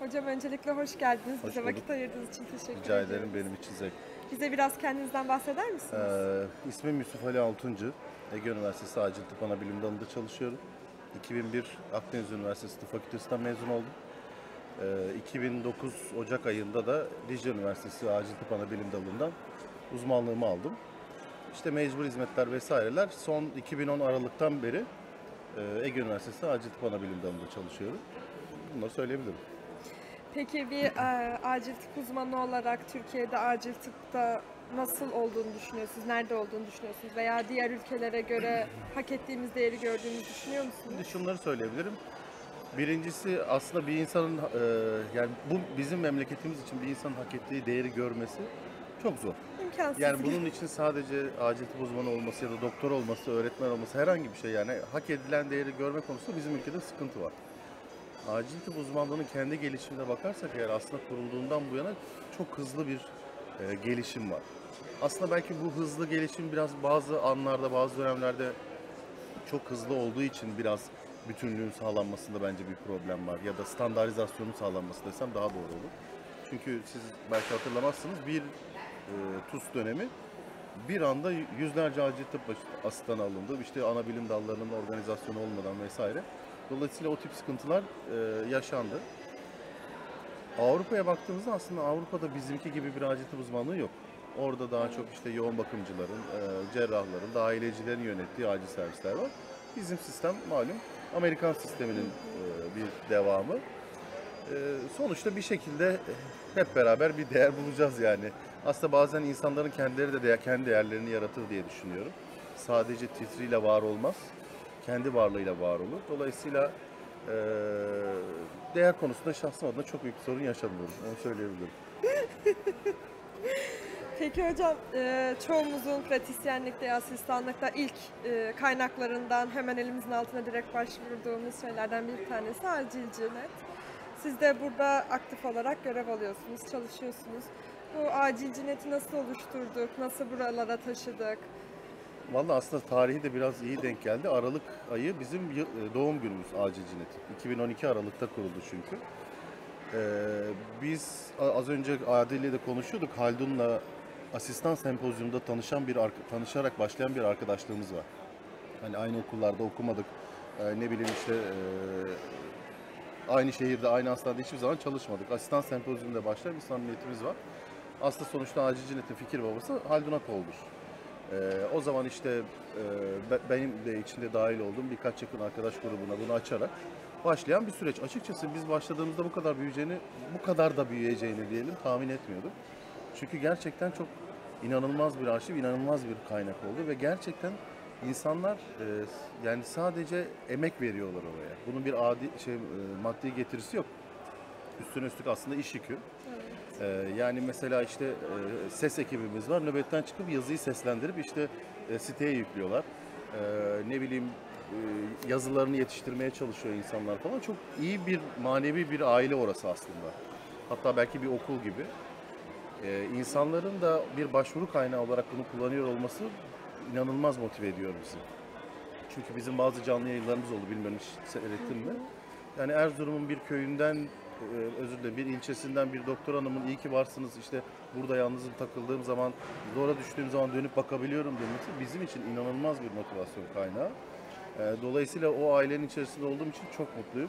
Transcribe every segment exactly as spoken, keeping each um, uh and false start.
Hocam öncelikle hoş geldiniz. Hoş Bize bulduk. vakit ayırdığınız için teşekkür Rica ediyoruz. ederim, benim için zevk. Bize biraz kendinizden bahseder misiniz? Ee, ismim Yusuf Ali Altuncu. Ege Üniversitesi Acil Tıp Anabilim Dalı'nda çalışıyorum. iki bin bir Akdeniz Üniversitesi Tıp Fakültesinden mezun oldum. Ee, iki bin dokuz Ocak ayında da Dicle Üniversitesi Acil Tıp Anabilim Dalı'ndan uzmanlığımı aldım. İşte mecbur hizmetler vesaireler. Son iki bin on Aralık'tan beri e, Ege Üniversitesi Acil Tıp Anabilim Dalı'nda çalışıyorum. Bunları söyleyebilirim. Peki bir e, acil tıp uzmanı olarak Türkiye'de acil tıpta nasıl olduğunu düşünüyorsunuz? Nerede olduğunu düşünüyorsunuz? Veya diğer ülkelere göre hak ettiğimiz değeri gördüğünüzü düşünüyor musunuz? Şimdi şunları söyleyebilirim. Birincisi aslında bir insanın e, yani bu bizim memleketimiz için bir insanın hak ettiği değeri görmesi çok zor. İmkansız. Yani bunun için sadece acil tıp uzmanı olması ya da doktor olması, öğretmen olması herhangi bir şey, yani hak edilen değeri görme konusunda bizim ülkede sıkıntı var. Acil tıp uzmanlığının kendi gelişimine bakarsak eğer aslında kurulduğundan bu yana çok hızlı bir e, gelişim var. Aslında belki bu hızlı gelişim biraz bazı anlarda, bazı dönemlerde çok hızlı olduğu için biraz bütünlüğün sağlanmasında bence bir problem var. Ya da standartizasyonun sağlanması desem daha doğru olur. Çünkü siz belki hatırlamazsınız, bir e, TUS dönemi bir anda yüzlerce acil tıp asistanı alındı. İşte ana bilim dallarının organizasyonu olmadan vesaire. Dolayısıyla o tip sıkıntılar e, yaşandı. Avrupa'ya baktığımızda aslında Avrupa'da bizimki gibi bir acil tıp uzmanlığı yok. Orada daha çok işte yoğun bakımcıların, e, cerrahların, dahiliyecilerin yönettiği acil servisler var. Bizim sistem malum Amerikan sisteminin e, bir devamı. E, sonuçta bir şekilde hep beraber bir değer bulacağız yani. Aslında bazen insanların kendileri de değer, kendi değerlerini yaratır diye düşünüyorum. Sadece titriyle var olmaz, kendi varlığıyla var olur. Dolayısıyla e, değer konusunda şahsım adına çok büyük bir sorun yaşamıyorum. Onu söyleyebilirim. Peki hocam, e, çoğumuzun pratisyenlikte ya asistanlıkta ilk e, kaynaklarından hemen elimizin altına direkt başvurduğumuz şeylerden bir tanesi acilcinet. Siz de burada aktif olarak görev alıyorsunuz, çalışıyorsunuz. Bu acilcineti nasıl oluşturduk, nasıl buralara taşıdık? Vallahi aslında tarihi de biraz iyi denk geldi. Aralık ayı bizim yıl- e, doğum günümüz Acilcinet. iki bin on iki Aralık'ta kuruldu çünkü. Ee, biz a- az önce Adil ile de konuşuyorduk. Haldun'la asistan sempozyumunda tanışan bir arka- tanışarak başlayan bir arkadaşlığımız var. Hani aynı okullarda okumadık. Ee, ne bileyim işte e, aynı şehirde, aynı hastanede hiçbir zaman çalışmadık. Asistan sempozyumunda başlayan bir samimiyetimiz var. Aslında sonuçta Acilcinet'in fikir babası Haldun Akol'dur. Ee, o zaman işte e, be- benim de içinde dahil olduğum birkaç yakın arkadaş grubuna bunu açarak başlayan bir süreç. Açıkçası biz başladığımızda bu kadar büyüyeceğini, bu kadar da büyüyeceğini diyelim tahmin etmiyorduk. Çünkü gerçekten çok inanılmaz bir arşiv, inanılmaz bir kaynak oldu ve gerçekten insanlar e, yani sadece emek veriyorlar oraya. Bunun bir adi şey e, maddi getirisi yok. Üstüne üstlük aslında iş yükü. Ee, yani mesela işte e, ses ekibimiz var. Nöbetten çıkıp yazıyı seslendirip işte e, siteye yüklüyorlar. Ee, ne bileyim e, yazılarını yetiştirmeye çalışıyor insanlar falan. Çok iyi bir manevi bir aile orası aslında. Hatta belki bir okul gibi. Ee, insanların da bir başvuru kaynağı olarak bunu kullanıyor olması inanılmaz motive ediyor bizi. Çünkü bizim bazı canlı yayınlarımız oldu, bilmiyorum hiç seyrettin mi? Yani Erzurum'un bir köyünden, e, özür dilerim, bir ilçesinden bir doktor hanımın iyi ki varsınız, işte burada yalnızım takıldığım zaman, zora düştüğüm zaman dönüp bakabiliyorum demesi bizim için inanılmaz bir motivasyon kaynağı. E, Dolayısıyla o ailenin içerisinde olduğum için çok mutluyum.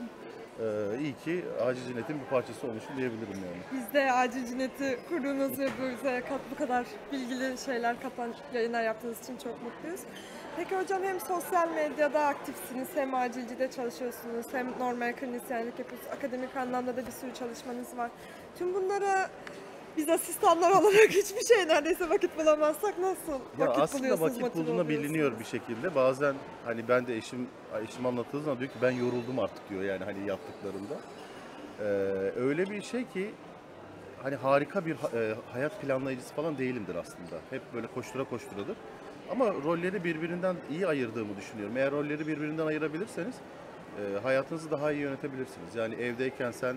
E, İyi ki Acilcinet'in bir parçası olmuşum diyebilirim yani. Biz de acilcineti kurduğunuz ve bize kat, bu kadar bilgili şeyler katan yayınlar yaptığınız için çok mutluyuz. Peki hocam, hem sosyal medyada aktifsiniz, hem acilcide çalışıyorsunuz, hem normal klinisyenlik yapıyorsunuz. Akademik anlamda da bir sürü çalışmanız var. Tüm bunlara biz asistanlar olarak hiçbir şey neredeyse vakit bulamazsak nasıl Ya vakit aslında buluyorsunuz, vakit motive bulduğuna biliniyor oluyorsunuz? bir şekilde. Bazen hani ben de eşim eşim anlattığı zaman diyor ki ben yoruldum artık diyor, yani hani yaptıklarında. Ee, Öyle bir şey ki hani harika bir ha- e, hayat planlayıcısı falan değilimdir aslında. Hep böyle koştura koşturadır. Ama rolleri birbirinden iyi ayırdığımı düşünüyorum. Eğer rolleri birbirinden ayırabilirseniz e, hayatınızı daha iyi yönetebilirsiniz. Yani evdeyken sen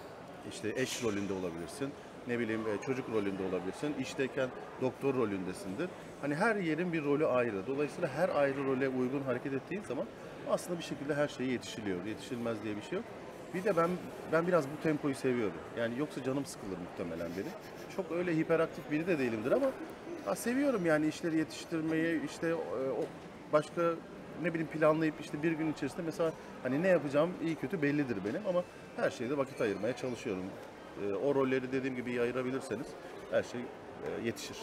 işte eş rolünde olabilirsin. Ne bileyim e, çocuk rolünde olabilirsin. İşteyken doktor rolündesindir. Hani her yerin bir rolü ayrı. Dolayısıyla her ayrı role uygun hareket ettiğin zaman aslında bir şekilde her şeye yetişiliyor. Yetişilmez diye bir şey yok. Bir de ben ben biraz bu tempoyu seviyorum. Yani yoksa canım sıkılır muhtemelen benim. Çok öyle hiperaktif biri de değilimdir ama ha, seviyorum yani işleri yetiştirmeyi, işte e, o başka ne bileyim planlayıp işte bir gün içerisinde mesela hani ne yapacağım iyi kötü bellidir benim ama her şeyde vakit ayırmaya çalışıyorum. E, o rolleri dediğim gibi iyi ayırabilirseniz her şey e, yetişir.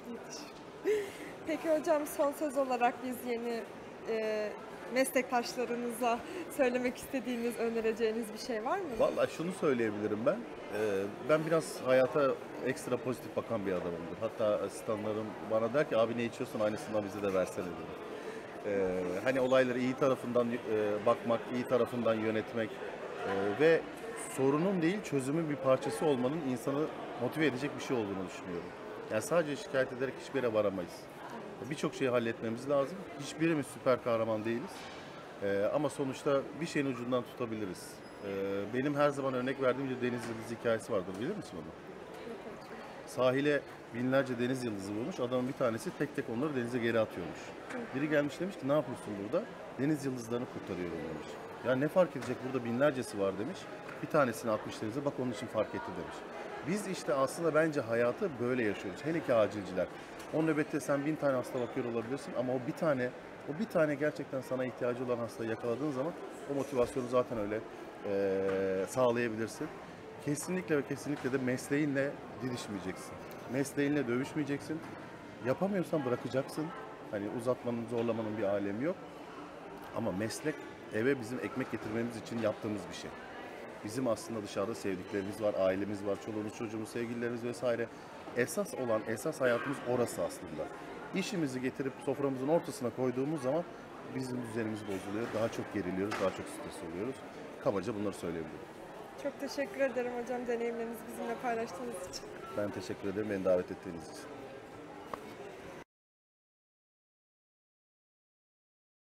Peki hocam, son söz olarak biz yeni e, meslektaşlarınıza söylemek istediğiniz, önereceğiniz bir şey var mı? Vallahi şunu söyleyebilirim ben. Ee, ben biraz hayata ekstra pozitif bakan bir adamımdır. Hatta asistanlarım bana der ki abi ne içiyorsun aynısından bize de versene dedi. Ee, hani olayları iyi tarafından e, bakmak, iyi tarafından yönetmek e, ve sorunun değil çözümün bir parçası olmanın insanı motive edecek bir şey olduğunu düşünüyorum. Yani sadece şikayet ederek hiçbir yere varamayız. Birçok şeyi halletmemiz lazım. Hiçbirimiz süper kahraman değiliz. Ee, ama sonuçta bir şeyin ucundan tutabiliriz. Ee, benim her zaman örnek verdiğim bir deniz yıldızı hikayesi vardır. Bilir misin onu? Sahile binlerce deniz yıldızı bulmuş. Adamın bir tanesi tek tek onları denize geri atıyormuş. Biri gelmiş demiş ki ne yapıyorsun burada? Deniz yıldızlarını kurtarıyorum demiş. Ya ne fark edecek burada binlercesi var demiş. Bir tanesini atmış denize bak onun için fark etti demiş. Biz işte aslında bence hayatı böyle yaşıyoruz. Hele ki acilciler. O nöbette sen bin tane hasta bakıyor olabilirsin ama o bir tane o bir tane gerçekten sana ihtiyacı olan hastayı yakaladığın zaman o motivasyonu zaten öyle eee, sağlayabilirsin. Kesinlikle ve kesinlikle de mesleğinle didişmeyeceksin. Mesleğinle dövüşmeyeceksin. Yapamıyorsan bırakacaksın. Hani uzatmanın, zorlamanın bir alemi yok. Ama meslek eve bizim ekmek getirmemiz için yaptığımız bir şey. Bizim aslında dışarıda sevdiklerimiz var, ailemiz var, çoluğumuz, çocuğumuz, sevgililerimiz vesaire. Esas olan, esas hayatımız orası aslında. İşimizi getirip soframızın ortasına koyduğumuz zaman bizim düzenimiz bozuluyor. Daha çok geriliyoruz, daha çok stres oluyoruz. Kabaca bunları söyleyebilirim. Çok teşekkür ederim hocam, deneyimlerinizi bizimle paylaştığınız için. Ben teşekkür ederim beni davet ettiğiniz için.